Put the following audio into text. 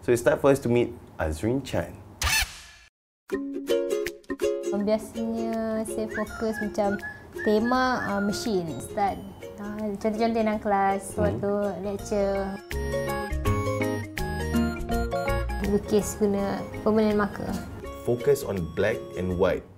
So it's time for us to meet Azreen Chan. Biasanya saya fokus macam tema mesin start. Contoh-contoh dalam kelas, waktu lecture. Lukis guna permanent marker. Focus on black and white.